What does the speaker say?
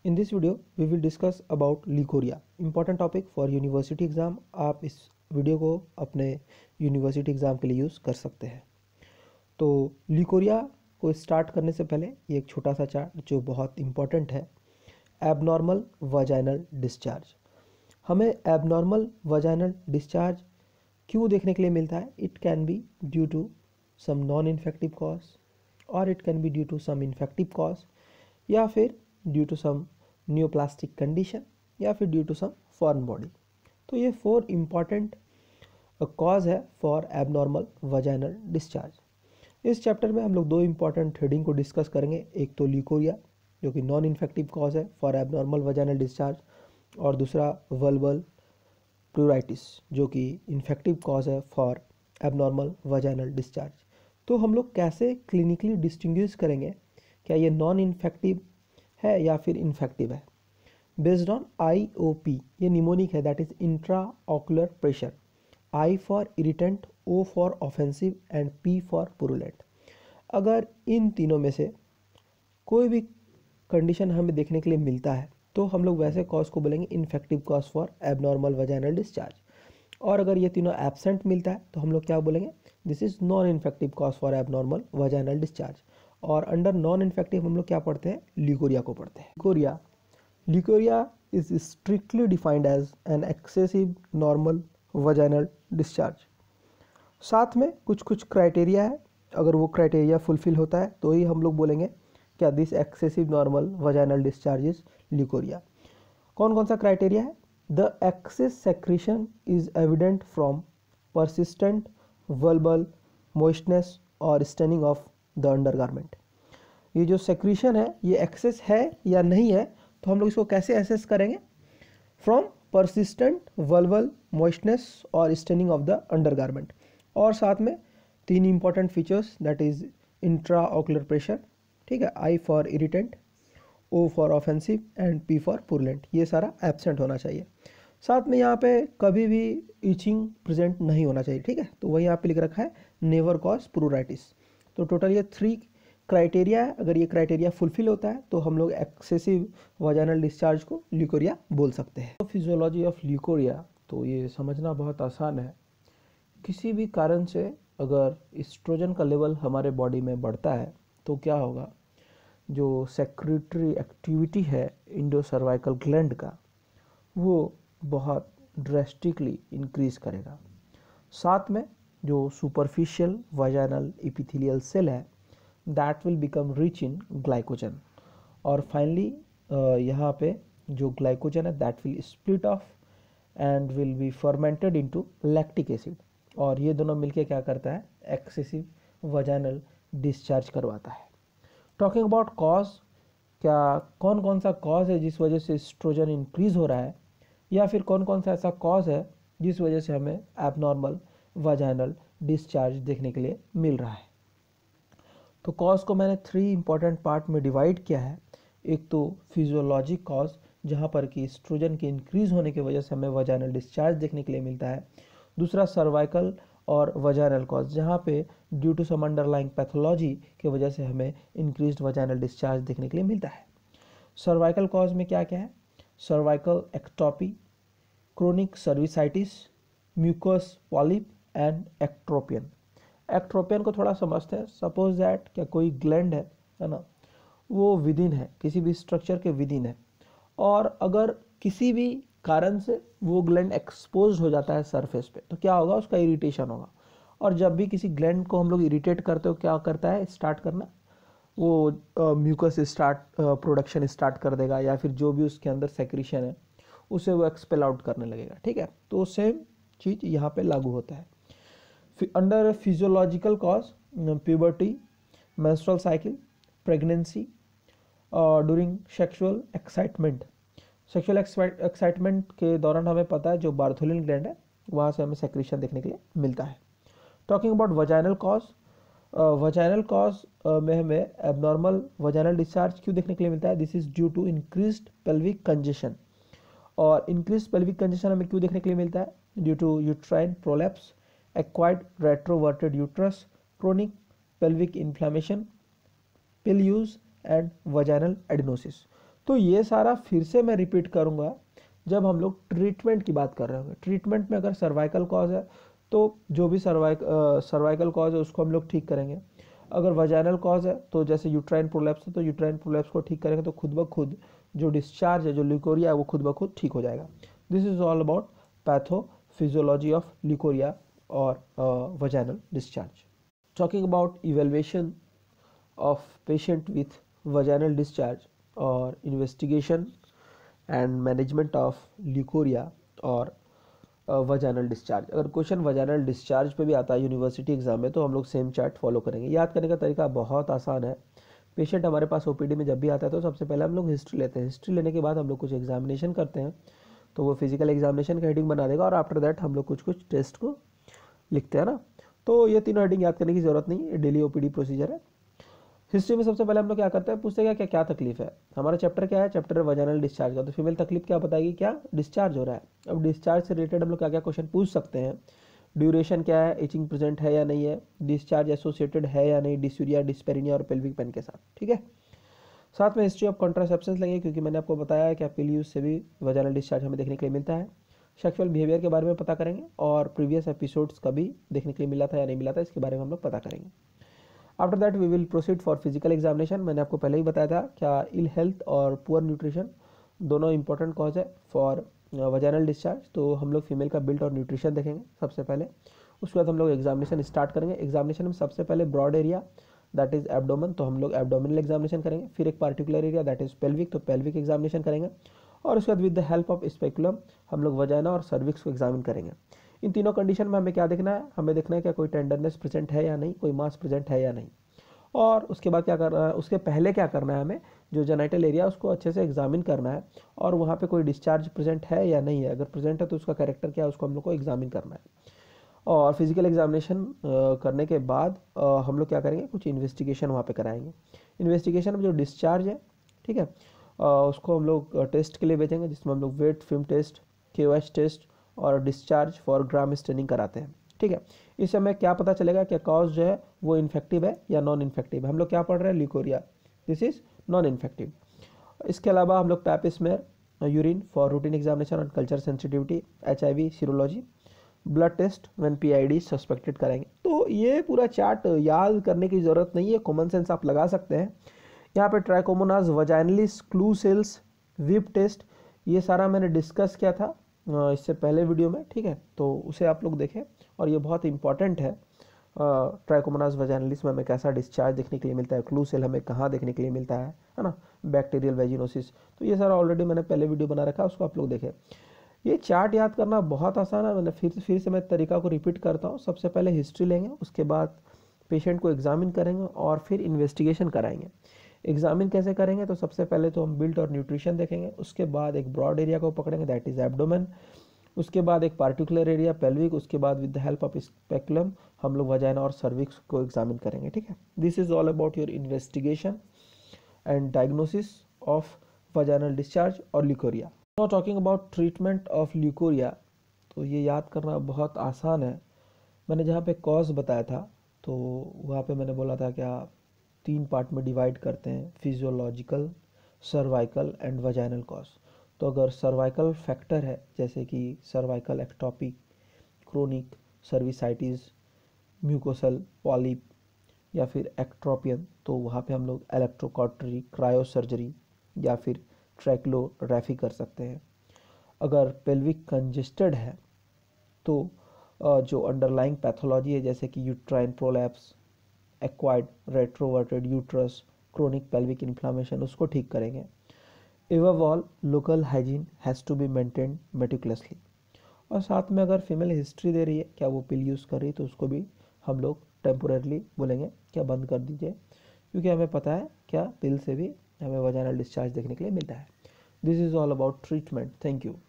In this video we will discuss about leucorrhoea, important topic for university exam। आप इस video को अपने university exam के लिए यूज़ कर सकते हैं। तो ल्यूकोरिया को स्टार्ट करने से पहले ये एक छोटा सा चार्ट जो बहुत इम्पॉर्टेंट है, एबनॉर्मल वजाइनल डिस्चार्ज। हमें एबनॉर्मल वजाइनल डिस्चार्ज क्यों देखने के लिए मिलता है? It can be due to some non infective cause और it can be due to some infective cause, या फिर due to some neoplastic condition, या फिर due to some foreign body. तो ये 4 इम्पॉर्टेंट कॉज है फॉर एबनॉर्मल वजाइनल डिस्चार्ज। इस chapter में हम लोग 2 इम्पॉर्टेंट हेडिंग को डिस्कस करेंगे। एक तो ल्यूकोरिया जो कि नॉन इन्फेक्टिव कॉज है फॉर एबनॉर्मल वजाइनल डिस्चार्ज, और दूसरा वल्वल प्लूराइटिस जो कि इन्फेक्टिव कॉज है फॉर एबनॉर्मल वजाइनल डिस्चार्ज। तो हम लोग कैसे क्लिनिकली डिस्टिंग्विश करेंगे क्या ये नॉन इन्फेक्टिव है या फिर इन्फेक्टिव है? बेस्ड ऑन IOP, ये निमोनिक है, that is intra ocular pressure. I for irritant, O for offensive and P for purulent. अगर इन तीनों में से कोई भी कंडीशन हमें देखने के लिए मिलता है तो हम लोग वैसे कॉज को बोलेंगे infective cause for abnormal vaginal discharge. और अगर ये तीनों एब्सेंट मिलता है तो हम लोग क्या बोलेंगे? This is non infective cause for abnormal vaginal discharge. और अंडर नॉन इन्फेक्टिव हम लोग क्या पढ़ते हैं? ल्यूकोरिया को पढ़ते हैं। Leucorrhoea is strictly defined as an excessive normal vaginal discharge. साथ में कुछ क्राइटेरिया है, अगर वो क्राइटेरिया फुलफिल होता है तो ही हम लोग बोलेंगे क्या this excessive normal vaginal discharge is leucorrhoea. कौन कौन सा क्राइटेरिया है? The excess secretion is evident from persistent वल्बल मॉइस्टनेस और स्टेनिंग ऑफ द अंडरगारमेंट। ये जो सेक्रीशन है ये एक्सेस है या नहीं है, तो हम लोग इसको कैसे एसेस करेंगे? फ्रॉम परसिस्टेंट वल्वल मॉइस्टनेस और स्टेनिंग ऑफ द अंडरगारमेंट। और साथ में 3 important features, that is intra ocular pressure, ठीक है, I for irritant, O for offensive and P for purulent. ये सारा एब्सेंट होना चाहिए। साथ में यहाँ पे कभी भी इचिंग प्रेजेंट नहीं होना चाहिए, ठीक है। तो वही यहाँ पे लिख रखा है नेवर कॉज प्लूराइटिस। तो टोटल ये 3 क्राइटेरिया है। अगर ये क्राइटेरिया फुलफिल होता है तो हम लोग एक्सेसिव वजाइनल डिस्चार्ज को ल्यूकोरिया बोल सकते हैं। तो फिजियोलॉजी ऑफ ल्यूकोरिया, तो ये समझना बहुत आसान है। किसी भी कारण से अगर एस्ट्रोजन का लेवल हमारे बॉडी में बढ़ता है तो क्या होगा? जो सेक्रेटरी एक्टिविटी है इंडोसर्वाइकल ग्लैंड का, वो बहुत ड्रेस्टिकली इंक्रीज करेगा। साथ में जो सुपरफिशियल वजाइनल एपिथेलियल सेल है that will become rich in glycogen. और फाइनली यहाँ पे जो ग्लाइकोजन है that will split off and will be fermented into lactic acid, और ये दोनों मिलके क्या करता है? एक्सेसिव वजाइनल डिस्चार्ज करवाता है। टॉकिंग अबाउट कॉज, क्या कौन कौन सा कॉज है जिस वजह से एस्ट्रोजन इंक्रीज हो रहा है, या फिर कौन कौन सा ऐसा कॉज है जिस वजह से हमें एबनॉर्मल वजाइनल डिस्चार्ज देखने के लिए मिल रहा है? तो कॉज को मैंने 3 इंपॉर्टेंट पार्ट में डिवाइड किया है। एक तो फिजियोलॉजिक कॉज, जहाँ पर कि एस्ट्रोजन के इंक्रीज होने की वजह से हमें वजाइनल डिस्चार्ज देखने के लिए मिलता है। दूसरा सर्वाइकल और वजाइनल कॉज, जहाँ पे due to some underlying pathology की वजह से हमें इंक्रीज्ड वजाइनल डिस्चार्ज देखने के लिए मिलता है। सर्वाइकल कॉज में क्या क्या है? Cervical ectopy, chronic cervicitis, mucus polyp and ectropion. Ectropion को थोड़ा समझते हैं। सपोज दैट क्या कोई ग्लैंड है ना, वो विदिन है, किसी भी स्ट्रक्चर के विदिन है, और अगर किसी भी कारण से वो ग्लैंड एक्सपोज हो जाता है सरफेस पे, तो क्या होगा? उसका इरिटेशन होगा। और जब भी किसी ग्लैंड को हम लोग इरिटेट करते हो, क्या करता है? स्टार्ट करना, वो म्यूकस प्रोडक्शन स्टार्ट कर देगा, या फिर जो भी उसके अंदर सेक्रीशन है उसे वो एक्सपेल आउट करने लगेगा, ठीक है। तो सेम चीज यहाँ पे लागू होता है। Under physiological cause, puberty, menstrual cycle, pregnancy, during sexual excitement. Sexual excitement के दौरान हमें पता है जो बार्थोलिन ग्लैंड है वहाँ से हमें सेक्रेशन देखने के लिए मिलता है। Talking about vaginal cause, vaginal cause में हमें एबनॉर्मल वजाइनल डिस्चार्ज क्यों देखने के लिए मिलता है? This is due to increased pelvic congestion. और इंक्रीज्ड पेल्विक कंजेशन हमें क्यों देखने के लिए मिलता है? Due to uterine prolapse, acquired retroverted uterus, chronic pelvic inflammation, pill use and vaginal adenosis. तो ये सारा फिर से मैं रिपीट करूँगा जब हम लोग ट्रीटमेंट की बात कर रहे होंगे। ट्रीटमेंट में अगर सर्वाइकल कॉज है तो जो भी सर्वाइकल कॉज है उसको हम लोग ठीक करेंगे। अगर वजाइनल कॉज है तो जैसे यूट्राइन प्रोलैप्स है तो यूट्राइन प्रोलैप्स को ठीक करेंगे तो खुद ब खुद जो डिस्चार्ज है, जो ल्यूकोरिया है, वो खुद ब खुद ठीक हो जाएगा। This is all about pathophysiology of leucorrhoea और vaginal discharge. Talking about evaluation of patient with vaginal discharge or investigation and management of leukorrhea और vaginal discharge। अगर क्वेश्चन vaginal discharge पे भी आता है यूनिवर्सिटी एग्जाम में तो हम लोग सेम चार्ट फॉलो करेंगे। याद करने का तरीका बहुत आसान है। पेशेंट हमारे पास ओपीडी में जब भी आता है तो सबसे पहले हम लोग हिस्ट्री लेते हैं। हिस्ट्री लेने के बाद हम लोग कुछ एग्जामिनेशन करते हैं तो वो फिजिकल एग्जामिनेशन का हेडिंग बना देगा और आफ्टर दैट हम लोग कुछ कुछ टेस्ट को लिखते हैं ना। तो ये तीनों हेडिंग याद करने की जरूरत नहीं है, डेली ओपीडी प्रोसीजर है। हिस्ट्री में सबसे पहले हम लोग क्या करते हैं, पूछते हैं क्या क्या तकलीफ है। हमारा चैप्टर क्या है, चैप्टर वजाइनल डिस्चार्ज का। तो फीमेल तकलीफ क्या बताएगी, क्या डिस्चार्ज हो रहा है। अब डिस्चार्ज से रिलेटेड हम लोग क्या क्या क्वेश्चन पूछ सकते हैं। ड्यूरेशन क्या है, इचिंग प्रेजेंट है या नहीं है, डिस्चार्ज एसोसिएटेड है या नहीं डिस्यूरिया, डिस्पेरिनिया और पेल्विक पेन के साथ, ठीक है। साथ में हिस्ट्री ऑफ कॉन्ट्रासेप्शंस लेंगे क्योंकि मैंने आपको बताया है कि पिल यूज से भी वजाइनल डिस्चार्ज हमें देखने के लिए मिलता है। सेक्सुअल बिहेवियर के बारे में पता करेंगे और प्रीवियस एपिसोड्स का भी देखने के लिए मिला था या नहीं मिला था इसके बारे में हम लोग पता करेंगे। After that we will proceed for physical examination. मैंने आपको पहले ही बताया था क्या इल हेल्थ और पुअर न्यूट्रिशन दोनों इंपॉर्टेंट कॉज है फॉर वजाइनल डिस्चार्ज। तो हम लोग फीमेल का बिल्ड और न्यूट्रिशन देखेंगे सबसे पहले, उसके बाद हम लोग एग्जामिनेशन स्टार्ट करेंगे। एग्जामिनेशन में सबसे पहले broad area that is abdomen, तो हम लोग एब्डोमिनल एग्जामिनेशन करेंगे। फिर एक particular area that is pelvic, तो पेल्विक एग्जामिनेशन करेंगे। और उसके बाद with the help of speculum हम लोग वजाइना और सर्विक्स को एग्जामिन करेंगे। इन तीनों कंडीशन में हमें क्या देखना है, हमें देखना है क्या कोई टेंडरनेस प्रेजेंट है या नहीं, कोई मास प्रेजेंट है या नहीं। और उसके बाद क्या करना है, उसके पहले क्या करना है, हमें जो जेनाइटल एरिया उसको अच्छे से एग्जामिन करना है और वहाँ पे कोई डिस्चार्ज प्रेजेंट है या नहीं है। अगर प्रेजेंट है तो उसका कैरेक्टर क्या है उसको हम लोग को एग्जामिन करना है। और फिजिकल एग्जामिनेशन करने के बाद हम लोग क्या करेंगे, कुछ इन्वेस्टिगेशन वहाँ पे कराएंगे। इन्वेस्टिगेशन में जो डिस्चार्ज है, ठीक है, उसको हम लोग टेस्ट के लिए भेजेंगे जिसमें हम लोग wet film test, KOH test और डिस्चार्ज फॉर ग्राम स्टेनिंग कराते हैं, ठीक है। इससे हमें क्या पता चलेगा कि कॉज जो है वो इन्फेक्टिव है या नॉन इन्फेक्टिव है। हम लोग क्या पढ़ रहे हैं, leucorrhoea, this is non infective. इसके अलावा हम लोग pap smear, urine for routine examination और culture sensitivity, HIV serology, blood test when PID suspected करेंगे। तो ये पूरा चार्ट याद करने की ज़रूरत नहीं है, कॉमन सेंस आप लगा सकते हैं। यहाँ पे trichomonas vaginalis, clue cells, whiff test, ये सारा मैंने डिस्कस किया था इससे पहले वीडियो में, ठीक है, तो उसे आप लोग देखें और ये बहुत इंपॉर्टेंट है। ट्राइकोमोनास वजाइनलिस में हमें कैसा डिस्चार्ज देखने के लिए मिलता है, क्लू सेल हमें कहाँ देखने के लिए मिलता है ना, बैक्टीरियल वेजिनोसिस, तो ये सारा ऑलरेडी मैंने पहले वीडियो बना रखा है, उसको आप लोग देखें। ये चार्ट याद करना बहुत आसान है। मैंने फिर से मैं तरीका को रिपीट करता हूँ। सबसे पहले हिस्ट्री लेंगे, उसके बाद पेशेंट को एग्जामिन करेंगे और फिर इन्वेस्टिगेशन कराएंगे। एग्जामिन कैसे करेंगे, तो सबसे पहले तो हम बिल्ट और न्यूट्रिशन देखेंगे, उसके बाद एक ब्रॉड एरिया को पकड़ेंगे दैट इज एब्डोमेन, उसके बाद एक पार्टिकुलर एरिया पेल्विक, उसके बाद with the help of speculum हम लोग वजाइना और सर्विक्स को एग्जामिन करेंगे, ठीक है। This is all about your investigation and diagnosis of vaginal discharge और leucorrhoea. Now talking about treatment of leucorrhoea, तो ये याद करना बहुत आसान है। मैंने जहाँ पे कॉज बताया था तो वहाँ पे मैंने बोला था क्या 3 पार्ट में डिवाइड करते हैं, physiological, cervical and vaginal cause. तो अगर सर्वाइकल फैक्टर है जैसे कि cervical ectopy, chronic cervicitis, mucosal polyp या फिर एक्ट्रोपियन, तो वहाँ पे हम लोग इलेक्ट्रोकॉटरी, क्रायोसर्जरी या फिर ट्रैक्लोरैफी कर सकते हैं। अगर पेल्विक कंजेस्टेड है तो जो अंडरलाइंग पैथोलॉजी है जैसे कि uterine prolapse, acquired retroverted uterus, chronic pelvic inflammation, उसको ठीक करेंगे। Above all local hygiene has to be maintained meticulously. और साथ में अगर फीमेल हिस्ट्री दे रही है क्या वो पिल यूज़ कर रही है तो उसको भी हम लोग टेम्पोरेरली बोलेंगे क्या बंद कर दीजिए, क्योंकि हमें पता है क्या पिल से भी हमें वजाइनल डिस्चार्ज देखने के लिए मिलता है। This is all about treatment. Thank you.